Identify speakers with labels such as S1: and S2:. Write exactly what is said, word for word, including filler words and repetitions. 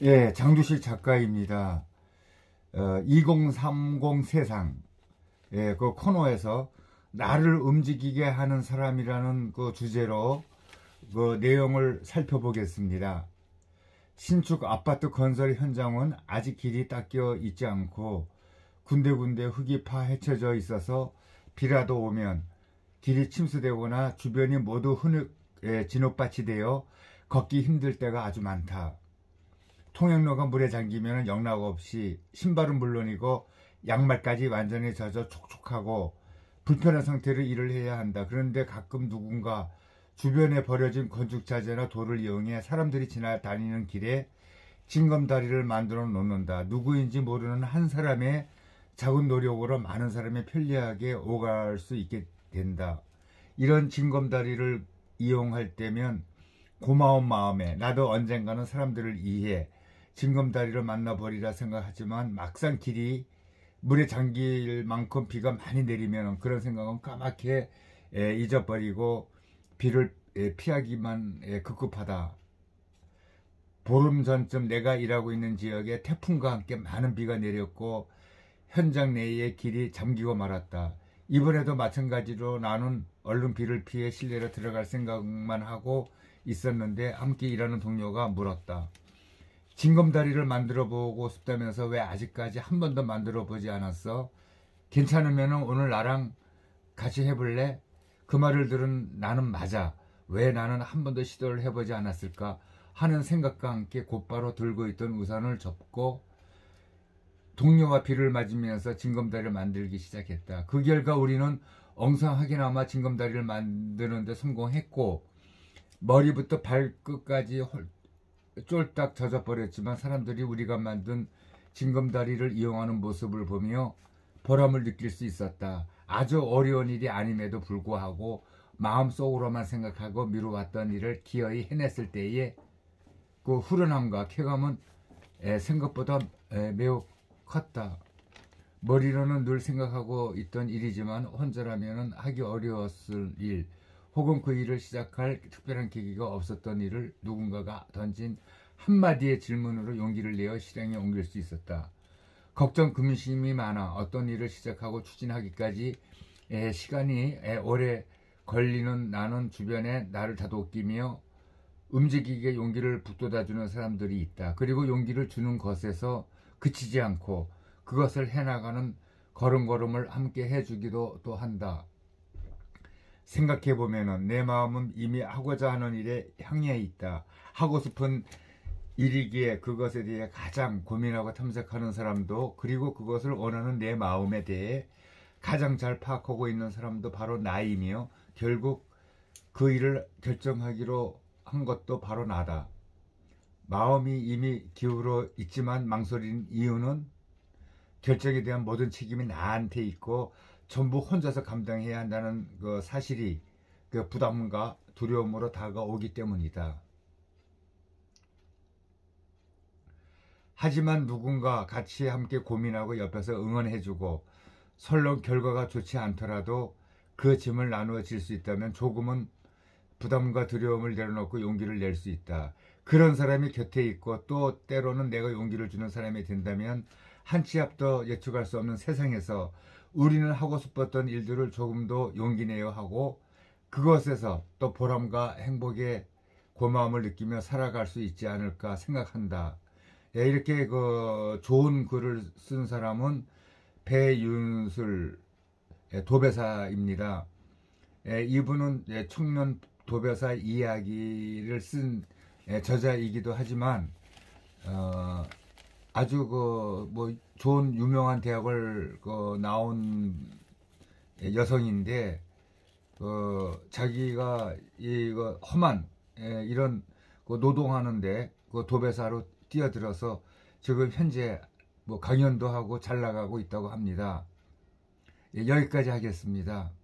S1: 예, 장두실 작가입니다. 어, 이공삼공 세상, 예, 그 코너에서 나를 움직이게 하는 사람이라는 그 주제로 그 내용을 살펴보겠습니다. 신축 아파트 건설 현장은 아직 길이 닦여 있지 않고 군데군데 흙이 파헤쳐져 있어서 비라도 오면 길이 침수되거나 주변이 모두 흙에 진흙밭이 되어 걷기 힘들 때가 아주 많다. 통행로가 물에 잠기면 영락 없이 신발은 물론이고 양말까지 완전히 젖어 촉촉하고 불편한 상태로 일을 해야 한다. 그런데 가끔 누군가 주변에 버려진 건축자재나 돌을 이용해 사람들이 지나다니는 길에 징검다리를 만들어 놓는다. 누구인지 모르는 한 사람의 작은 노력으로 많은 사람이 편리하게 오갈 수 있게 된다. 이런 징검다리를 이용할 때면 고마운 마음에 나도 언젠가는 사람들을 이해해 징검다리를 만나버리라 생각하지만 막상 길이 물에 잠길 만큼 비가 많이 내리면 그런 생각은 까맣게 잊어버리고 비를 피하기만 급급하다. 보름 전쯤 내가 일하고 있는 지역에 태풍과 함께 많은 비가 내렸고 현장 내의 길이 잠기고 말았다. 이번에도 마찬가지로 나는 얼른 비를 피해 실내로 들어갈 생각만 하고 있었는데 함께 일하는 동료가 물었다. 징검다리를 만들어 보고 싶다면서 왜 아직까지 한 번도 만들어 보지 않았어? 괜찮으면 오늘 나랑 같이 해볼래? 그 말을 들은 나는 맞아. 왜 나는 한 번도 시도를 해보지 않았을까 하는 생각과 함께 곧바로 들고 있던 우산을 접고 동료와 비를 맞으면서 징검다리를 만들기 시작했다. 그 결과 우리는 엉성하게나마 징검다리를 만드는 데 성공했고 머리부터 발끝까지 쫄딱 젖어버렸지만 사람들이 우리가 만든 징검다리를 이용하는 모습을 보며 보람을 느낄 수 있었다. 아주 어려운 일이 아님에도 불구하고 마음속으로만 생각하고 미루었던 일을 기어이 해냈을 때의 그 후련함과 쾌감은 생각보다 매우 컸다. 머리로는 늘 생각하고 있던 일이지만 혼자라면 하기 어려웠을 일 혹은 그 일을 시작할 특별한 계기가 없었던 일을 누군가가 던진 한마디의 질문으로 용기를 내어 실행에 옮길 수 있었다. 걱정 근심이 많아 어떤 일을 시작하고 추진하기까지 에, 시간이 에, 오래 걸리는 나는 주변에 나를 다독이며 움직이게 용기를 북돋아주는 사람들이 있다. 그리고 용기를 주는 것에서 그치지 않고 그것을 해나가는 걸음걸음을 함께 해주기도 또 한다. 생각해보면 내 마음은 이미 하고자 하는 일에 향해 있다. 하고 싶은 일이기에 그것에 대해 가장 고민하고 탐색하는 사람도 그리고 그것을 원하는 내 마음에 대해 가장 잘 파악하고 있는 사람도 바로 나이며 결국 그 일을 결정하기로 한 것도 바로 나다. 마음이 이미 기울어 있지만 망설이는 이유는 결정에 대한 모든 책임이 나한테 있고 전부 혼자서 감당해야 한다는 그 사실이 그 부담과 두려움으로 다가오기 때문이다. 하지만 누군가 같이 함께 고민하고 옆에서 응원해주고 설령 결과가 좋지 않더라도 그 짐을 나누어 질 수 있다면 조금은 부담과 두려움을 내려놓고 용기를 낼 수 있다. 그런 사람이 곁에 있고 또 때로는 내가 용기를 주는 사람이 된다면 한 치 앞도 예측할 수 없는 세상에서 우리는 하고 싶었던 일들을 조금 더 용기 내어 하고 그것에서 또 보람과 행복의 고마움을 느끼며 살아갈 수 있지 않을까 생각한다. 예, 이렇게 그 좋은 글을 쓴 사람은 배윤술 도배사입니다. 예, 이분은 청년 도배사 이야기를 쓴 저자이기도 하지만 어, 아주 그 뭐 좋은 유명한 대학을 그 나온 여성인데 그 자기가 이거 험한 예, 이런 그 노동하는데 그 도배사로 뛰어들어서 지금 현재 뭐 강연도 하고 잘 나가고 있다고 합니다. 예, 여기까지 하겠습니다.